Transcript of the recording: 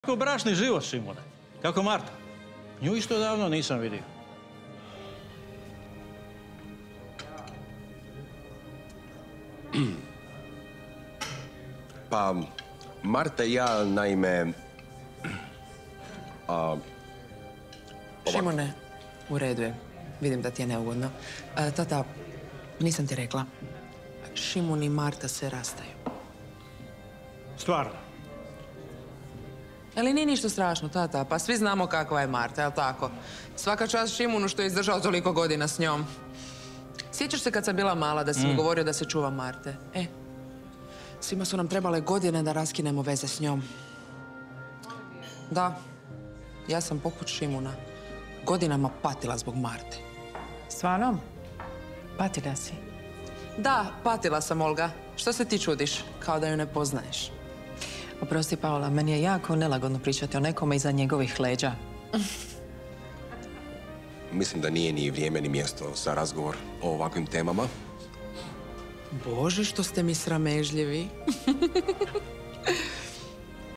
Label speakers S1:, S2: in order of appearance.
S1: Kako bračni život, Šimune? Kako Marta? Nju isto davno nisam vidio.
S2: Pa, Marta i ja, naime...
S3: Šimune, u redu je. Vidim da ti je neugodno. Tata, nisam ti rekla. Šimun i Marta se rastaju.
S1: Stvarno?
S3: Ali nije ništa strašno, tata. Pa svi znamo kakva je Marta, jel' tako? Svaka čast Šimunu što je izdržao toliko godina s njom. Sjećaš se kad sam bila mala da si mi govorio da se čuva Marte? Svima su nam trebale godine da raskinemo veze s njom. Da, ja sam poput Šimuna godinama patila zbog Marte.
S4: Stvarno? Patila si?
S3: Da, patila sam, Olga. Što se ti čudiš? Kao da ju ne poznaješ.
S4: Oprosti, Paola, meni je jako nelagodno pričati o nekome iza njegovih leđa.
S2: Mislim da nije ni vrijeme ni mjesto za razgovor o ovakvim temama.
S3: Bože, što ste mi sramežljivi.